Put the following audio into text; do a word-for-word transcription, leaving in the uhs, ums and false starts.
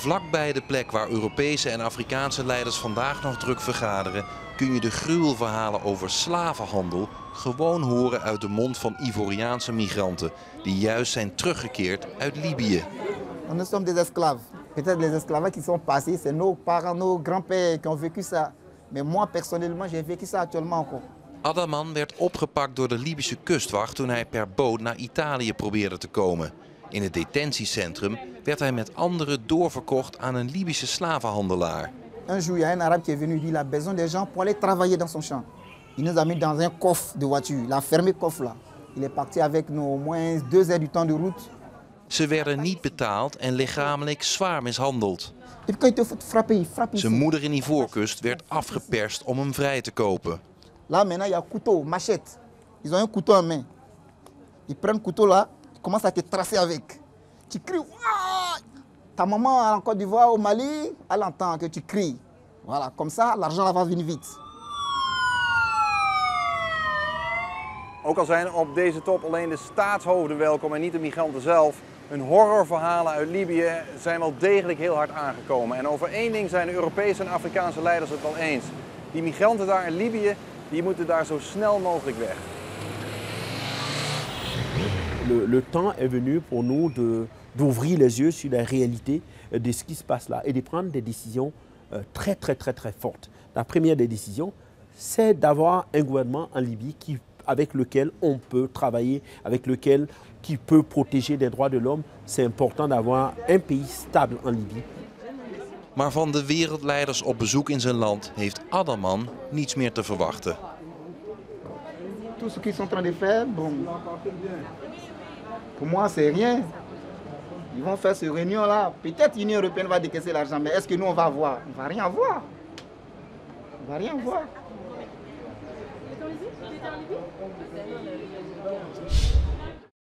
Vlakbij de plek waar Europese en Afrikaanse leiders vandaag nog druk vergaderen, kun je de gruwelverhalen over slavenhandel gewoon horen uit de mond van Ivoriaanse migranten die juist zijn teruggekeerd uit Libië. Nous sommes des esclaves. Peut-être les esclavages qui sont passés, c'est nos parents, nos grands-pères qui ont vécu ça. Mais moi personnellement, j'ai vécu ça actuellement encore. Adaman werd opgepakt door de Libische kustwacht toen hij per boot naar Italië probeerde te komen. In het detentiecentrum werd hij met anderen doorverkocht aan een Libische slavenhandelaar. Un jour, il y a un arabe qui est venu, il a besoin des gens pour aller travailler dans son champ. Il nous a mis dans un coffre de voiture, il a fermé le coffre là. Il est parti avec nous au moins deux heures du temps de route. Ze werden niet betaald en lichamelijk zwaar mishandeld. Et puis quand il te faut frapper, il frappe ici. Zijn moeder in Ivoorkust werd afgeperst om hem vrij te kopen. Là maintenant, il y a couteau, machette. Ils ont un couteau en main. Ils prennent le couteau là, ils commencent à te tracer avec. Tu cries, Ouah! Ta maman en Côte d'Ivoire, au Mali, elle entend que tu cries. Voilà, comme ça, l'argent va venir vite. Ook al zijn op deze top alleen de staatshoofden welkom en niet de migranten zelf. Hun horrorverhalen uit Libië zijn wel degelijk heel hard aangekomen. En over één ding zijn de Europese en Afrikaanse leiders het wel eens. Die migranten daar in Libië, die moeten daar zo snel mogelijk weg. Le, le temps est venu pour nous de, d'ouvrir les yeux sur la réalité de ce qui se passe là et de prendre des décisions euh, très très très très fortes. La première des décisions, c'est d'avoir un gouvernement en Libye qui, avec lequel on peut travailler, avec lequel qui peut protéger les droits de l'homme. C'est important d'avoir un pays stable en Libye. Maar van de wereldleiders op bezoek in zijn land heeft Adaman niets meer te verwachten. Tout ce qu'ils sont en train de faire, bon, pour moi c'est rien. Ils vont faire cette réunion là. Peut-être l'Union européenne va décaisser l'argent, mais est-ce que nous on va voir? On va rien voir. On va rien voir.